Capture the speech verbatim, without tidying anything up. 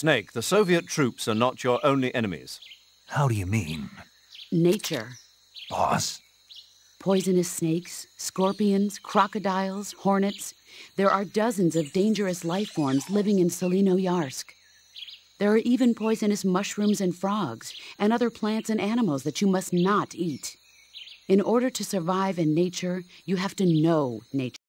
Snake, the Soviet troops are not your only enemies. How do you mean? Nature. Boss? Poisonous snakes, scorpions, crocodiles, hornets. There are dozens of dangerous life forms living in Solino-Yarsk. There are even poisonous mushrooms and frogs, and other plants and animals that you must not eat. In order to survive in nature, you have to know nature.